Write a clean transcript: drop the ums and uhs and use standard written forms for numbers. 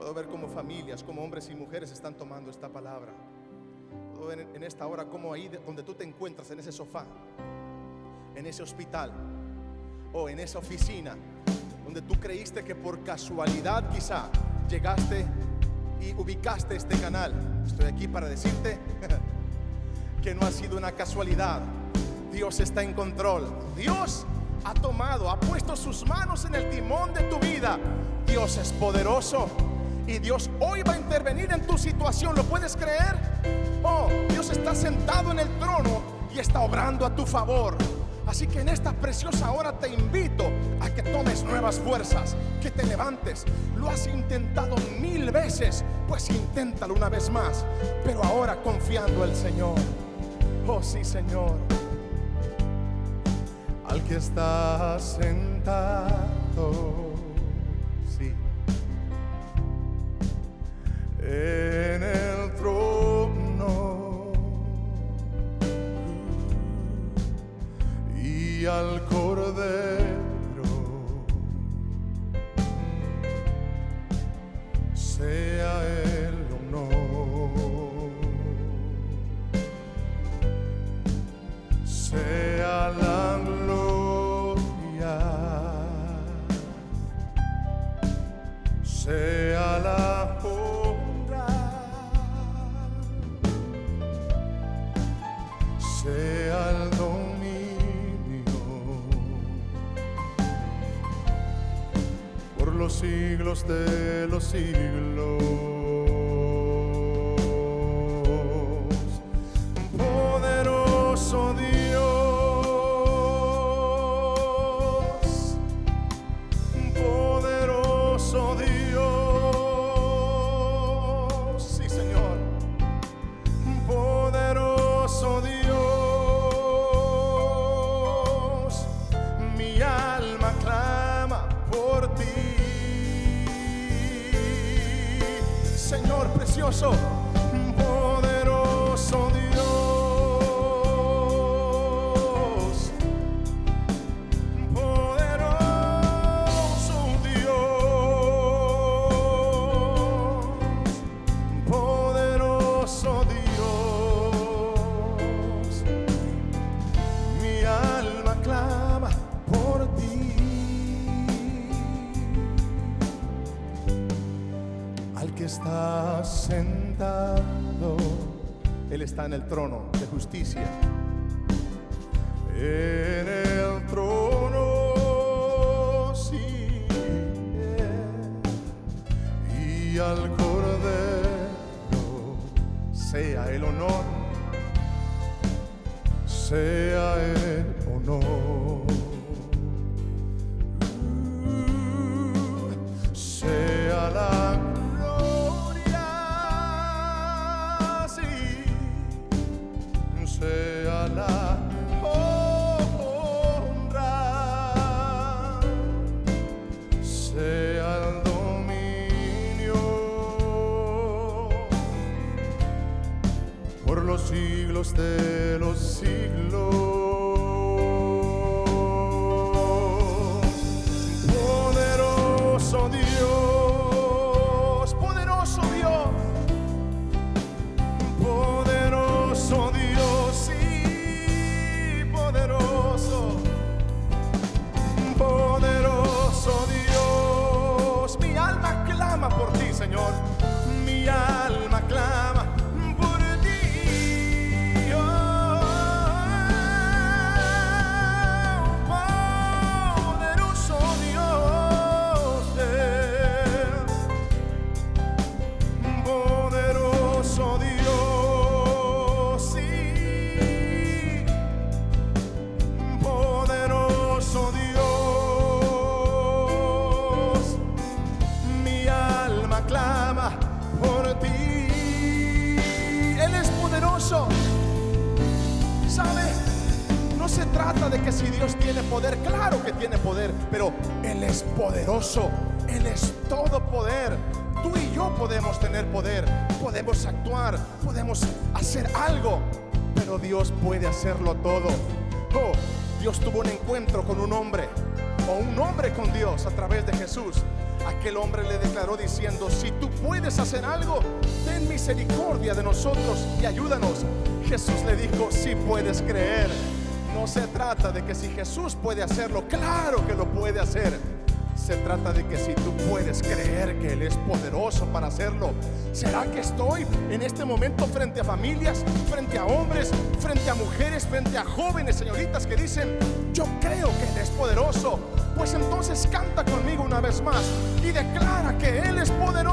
Puedo ver cómo familias, como hombres y mujeres están tomando esta palabra. Puedo ver en esta hora cómo ahí donde tú te encuentras, en ese sofá, en ese hospital o en esa oficina, donde tú creíste que por casualidad quizá llegaste y ubicaste este canal, estoy aquí para decirte que no ha sido una casualidad. Dios está en control. Dios ha tomado, ha puesto sus manos en el timón de tu vida. Dios es poderoso y Dios hoy va a intervenir en tu situación. ¿Lo puedes creer? Oh, Dios está sentado en el trono y está obrando a tu favor. Así que en esta preciosa hora te invito a que tomes nuevas fuerzas, que te levantes. Lo has intentado 1000 veces, pues inténtalo una vez más, pero ahora confiando en el Señor. Oh sí, Señor. Al que está sentado, sí, en el trono, y al Cordero sea el honor, sea la gloria, sea la honra, sea el dominio por los siglos de los siglos. Poderoso Dios, poderoso Dios, sí, Señor, poderoso Dios, mi alma clama por ti, Señor precioso, poderoso Dios. Está sentado, Él está en el trono de justicia, en el trono, sí, y al Cordero sea el honor, sea el honor, sea la sea la honra, sea el dominio por los siglos de los siglos. Poderoso Dios, poderoso Dios, poderoso Dios. Poderoso Dios, mi alma clama por ti, Señor, mi alma clama por ti, oh, poderoso Dios, poderoso Dios, sí, poderoso Dios. Clama por ti. Él es poderoso. ¿Sabe? No se trata de que si Dios tiene poder, claro que tiene poder, pero Él es poderoso. Él es todo poder. Tú y yo podemos tener poder, podemos actuar, podemos hacer algo, pero Dios puede hacerlo todo. Oh, Dios tuvo un encuentro con un hombre, o un hombre con Dios a través de Jesús. Aquel hombre le declaró diciendo: si tú puedes hacer algo, ten misericordia de nosotros y ayúdanos. Jesús le dijo: si puedes creer. No se trata de que si Jesús puede hacerlo, claro que lo puede hacer. Se trata de que si tú puedes creer que Él es poderoso para hacerlo. ¿Será que estoy en este momento frente a familias, frente a hombres, frente a mujeres, frente a jóvenes, señoritas que dicen: yo creo que Él es poderoso? Pues entonces canta conmigo una vez más y declara que Él es poderoso.